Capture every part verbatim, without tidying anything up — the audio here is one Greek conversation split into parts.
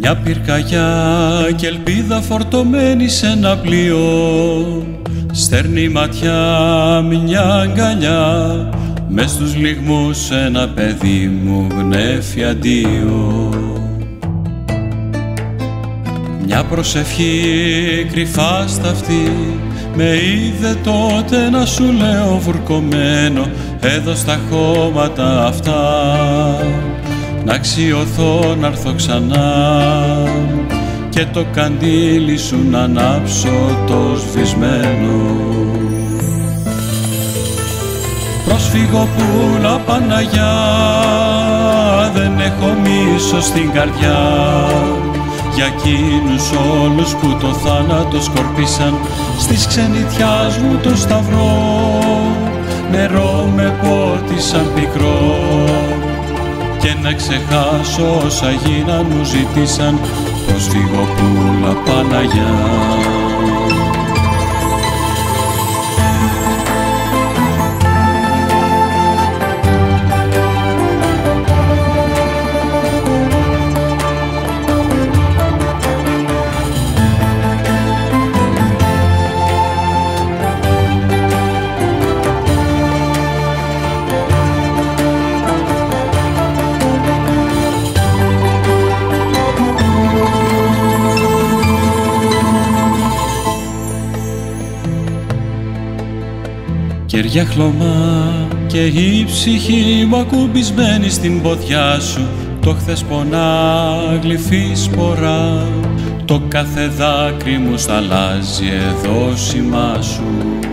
Μια πυρκαγιά και ελπίδα φορτωμένη σε ένα πλοίο, στέρνει ματιά μια αγκαλιά, μες στους λυγμούς ένα παιδί μου γνέφει αντίο. Μια προσευχή κρυφά στα αυτή με είδε τότε να σου λέω βουρκωμένο εδώ στα χώματα αυτά, να αξιωθώ να έρθω ξανά και το καντήλι σου να ανάψω το σβησμένο. Πρόσφυγω πουλα Παναγιά, δεν έχω μίσος στην καρδιά για εκείνους όλους που το θάνατο σκορπίσαν στις ξενιτιάς μου το σταυρό. Νερό με πότισαν πικρό και να ξεχάσω όσα γίναν μου ζητήσαν. Πρόσφυγω πουλα Παναγιά. Κεριά χλωμά και η ψυχή μου ακουμπισμένη στην ποδιά σου, το χθες πονά γλυφή σπορά, το κάθε δάκρυ μου σταλάζει εδώ σήμα σου.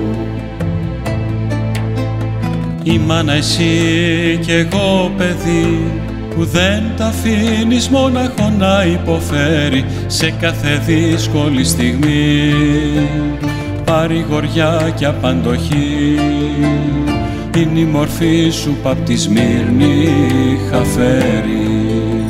Η μάνα εσύ κι εγώ παιδί που δεν τα αφήνεις μόναχο να υποφέρει σε κάθε δύσκολη στιγμή, παρηγοριά και απαντοχή είναι η μορφή σου που απ' τη Σμύρνη είχα φέρει.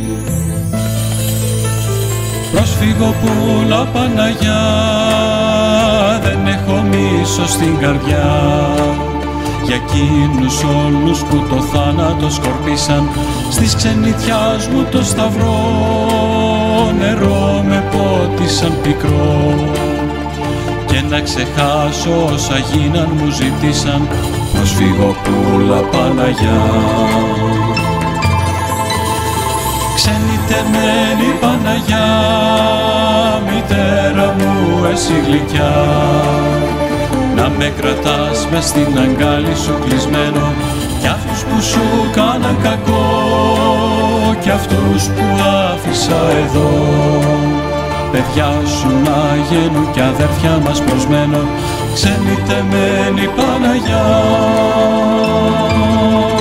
Πρόσφυγω πουλα Παναγιά, δεν έχω μίσος στην καρδιά για εκείνους όλους που το θάνατο σκορπίσαν στις ξενιτιάς μου το σταυρό. Νερό με πότισαν πικρό και να ξεχάσω όσα γίναν μου ζητήσαν. Προσφύγω πουλα Παναγιά. Ξενιτεμένη Παναγιά, μητέρα μου εσύ γλυκιά, να με κρατάς μες στην αγκάλι σου κλεισμένο, κι αυτούς που σου κάναν κακό κι αυτούς που άφησα εδώ, παιδιά σου να γίνουν κι αδέρφια μας προσμένο. Ξενιτεμένη Παναγιά.